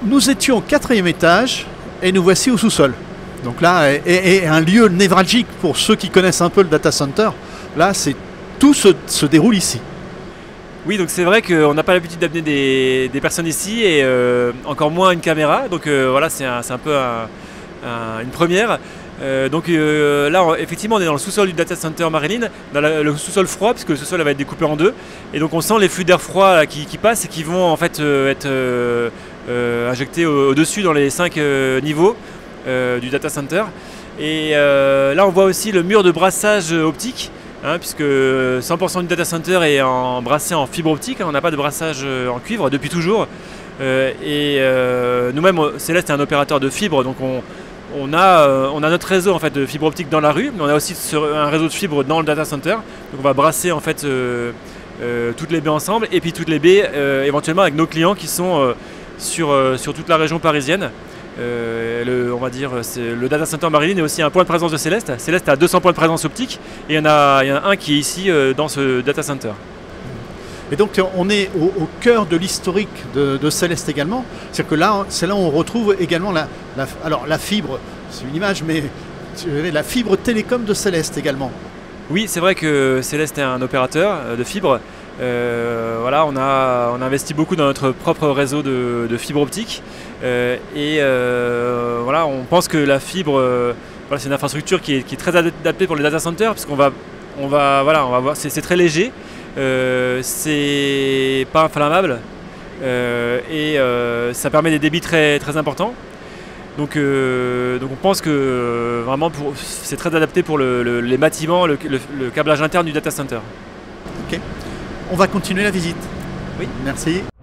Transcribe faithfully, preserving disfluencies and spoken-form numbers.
nous étions au quatrième étage et nous voici au sous-sol. Donc là, est, est un lieu névralgique pour ceux qui connaissent un peu le data center. Là, c'est tout se, se déroule ici. Oui, donc c'est vrai qu'on n'a pas l'habitude d'amener des, des personnes ici et euh, encore moins une caméra. Donc euh, voilà, c'est un, un peu un, un, une première. Euh, donc euh, là, on, effectivement, on est dans le sous-sol du data center Marilyn, dans la, le sous-sol froid, puisque le sous-sol va être découpé en deux. Et donc on sent les flux d'air froid là, qui, qui passent et qui vont en fait euh, être euh, euh, injectés au-dessus dans les cinq euh, niveaux euh, du data center. Et euh, là, on voit aussi le mur de brassage optique. Hein, puisque cent pour cent du data center est en, brassé en fibre optique, hein, on n'a pas de brassage en cuivre depuis toujours. Euh, et euh, nous-mêmes, Céleste est un opérateur de fibre, donc on, on, a, euh, on a notre réseau en fait, de fibre optique dans la rue, mais on a aussi un réseau de fibre dans le data center. Donc on va brasser en fait, euh, euh, toutes les baies ensemble, et puis toutes les baies euh, éventuellement avec nos clients qui sont euh, sur, euh, sur toute la région parisienne. Euh, le, on va dire, le data center Marilyn est aussi un point de présence de Céleste. Céleste a deux cents points de présence optique et il y en a, il y en a un qui est ici euh, dans ce data center. Et donc on est au, au cœur de l'historique de, de Céleste également. C'est-à-dire que là, c'est là où on retrouve également la, la, alors la fibre, c'est une image, mais la fibre télécom de Céleste également. Oui, c'est vrai que Céleste est un opérateur de fibre. Euh, voilà, on a, on a investi beaucoup dans notre propre réseau de, de fibre optique euh, et euh, voilà, on pense que la fibre, euh, voilà, c'est une infrastructure qui est, qui est très adaptée pour les data centers parce qu'on va, on va, voilà, on va voir, c'est très léger, euh, c'est pas inflammable euh, et euh, ça permet des débits très, très importants. Donc, euh, donc on pense que euh, vraiment c'est très adapté pour le, le, les bâtiments, le, le, le câblage interne du data center. Ok. On va continuer la visite. Oui. Merci.